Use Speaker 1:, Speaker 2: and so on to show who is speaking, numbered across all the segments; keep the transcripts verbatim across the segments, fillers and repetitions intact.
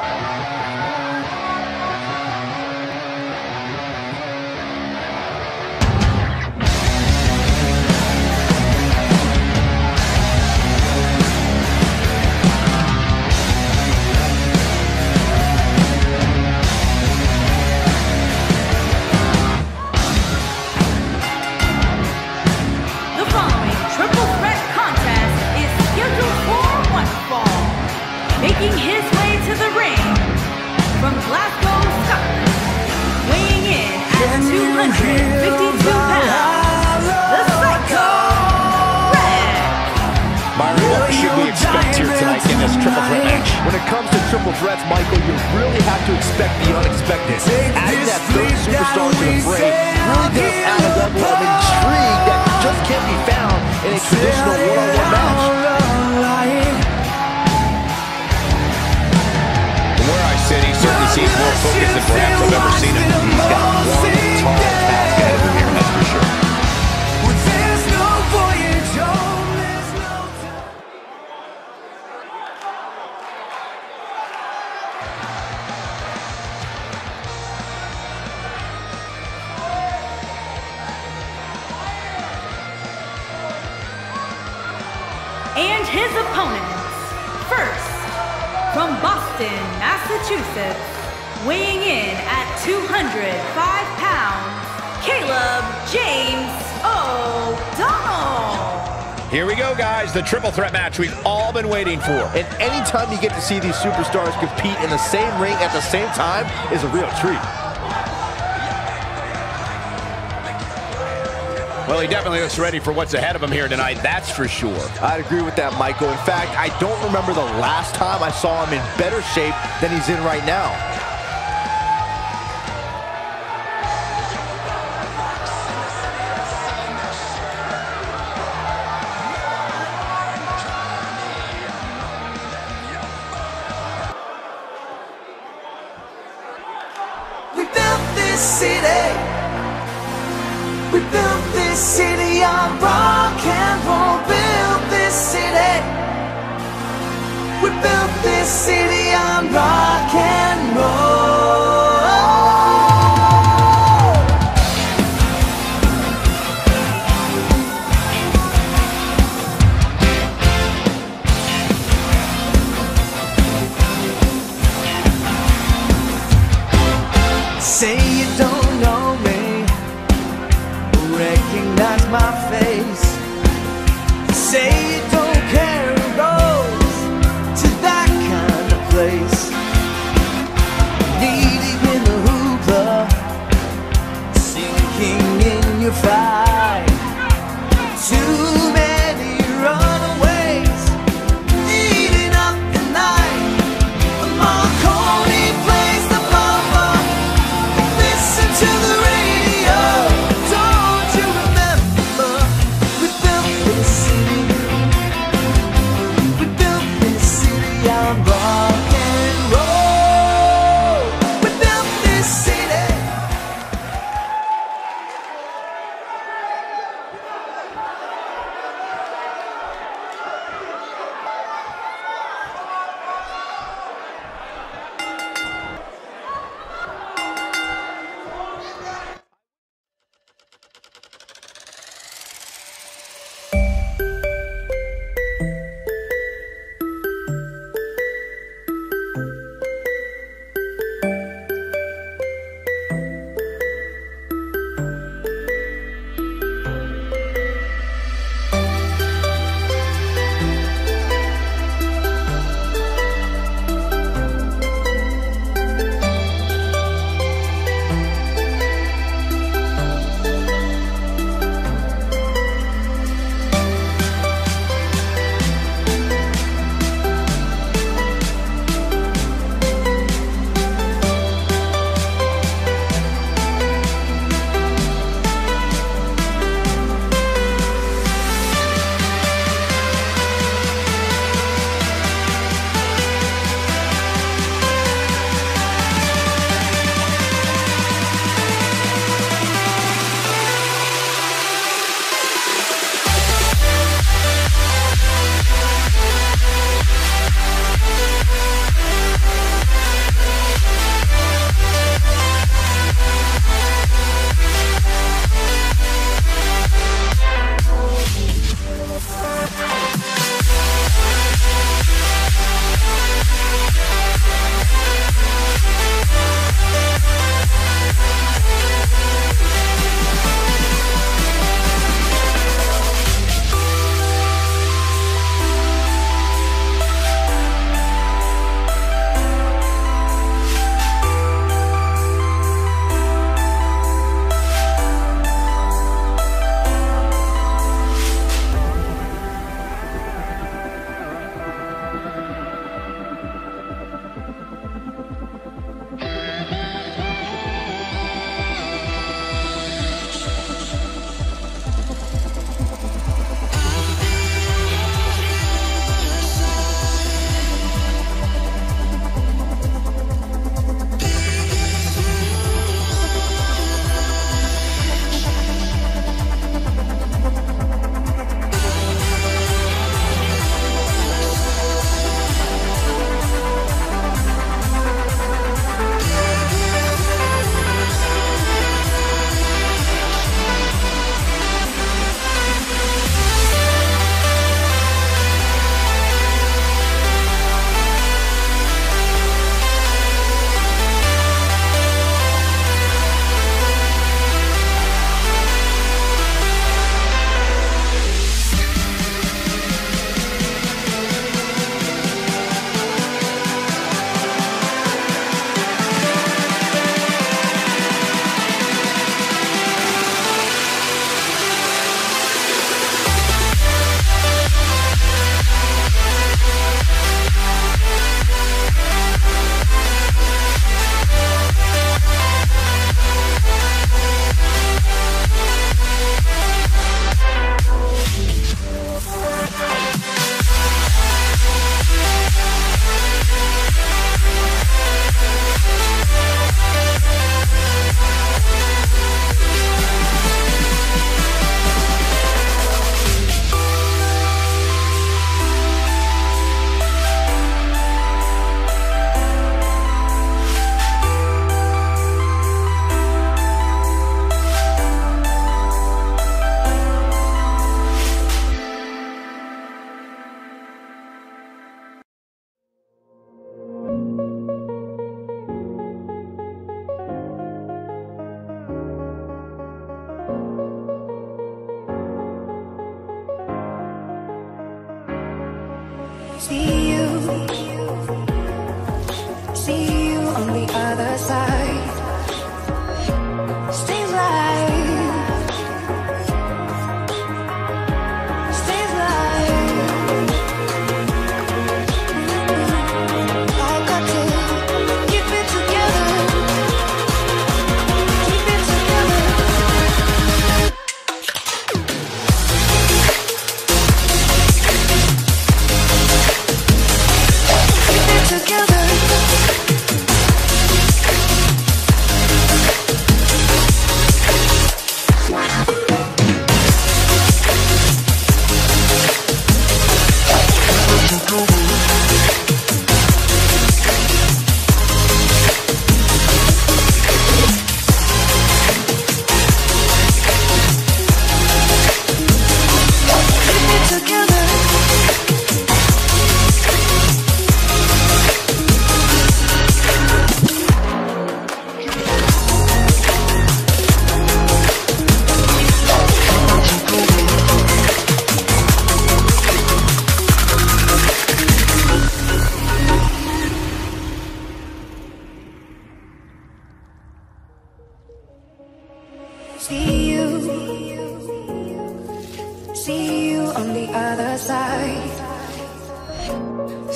Speaker 1: Making his way to the ring from Glasgow, Scotland, weighing in at two hundred fifty-two pounds, the Psycho Wrex.
Speaker 2: Byron, what should we expect here tonight in this triple threat match?
Speaker 3: When it comes to triple threats, Michael, you really have to expect the unexpected. Adding that third superstar to the fray really does add a level of intrigue that just can't be found in a traditional one-on-one match.
Speaker 2: He certainly seems more focused than perhaps I've ever seen him. He's got one tall task ahead of him here, that's for sure.
Speaker 1: And his opponents, first, from Boston, Massachusetts, weighing in at two hundred five pounds, Caleb James O'Donnell.
Speaker 2: Here we go, guys, the triple threat match we've all been waiting for.
Speaker 3: And anytime you get to see these superstars compete in the same ring at the same time is a real treat.
Speaker 2: Well, he definitely looks ready for what's ahead of him here tonight, that's for sure.
Speaker 3: I'd agree with that, Michael. In fact, I don't remember the last time I saw him in better shape than he's in right now.
Speaker 4: We built this city. We built this city on rock and roll. Built this city. We built this city on rock and roll. Say you don't know me, recognize my face. Say you don't care who goes to that kind of place.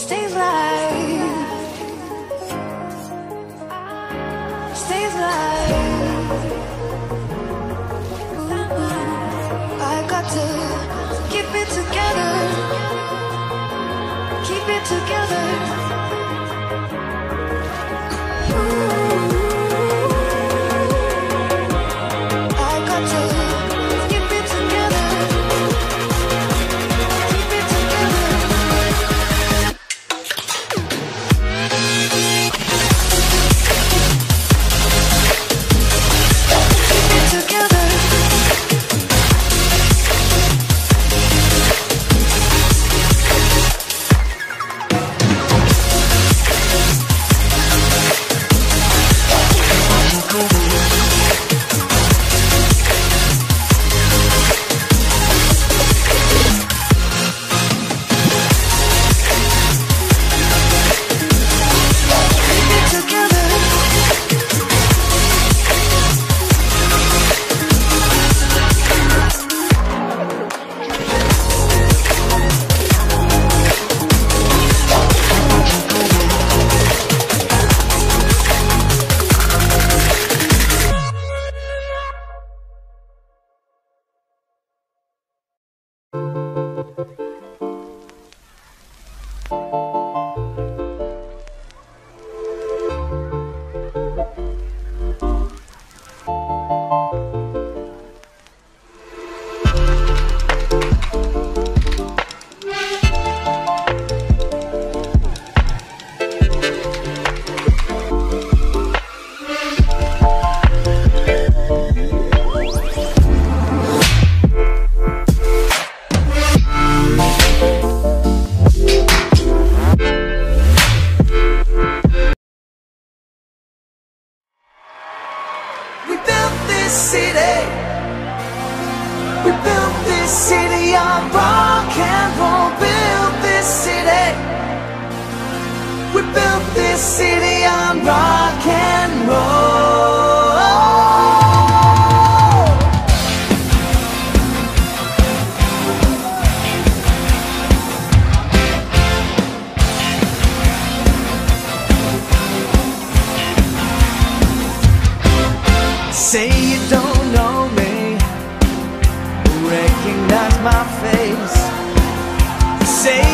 Speaker 4: stays alive, stays alive. Ooh, I got to keep it together, keep it together.
Speaker 5: City, we built this city on rock and roll. Built this city, we built this city on rock and roll. Say you don't know me, recognize my face. Say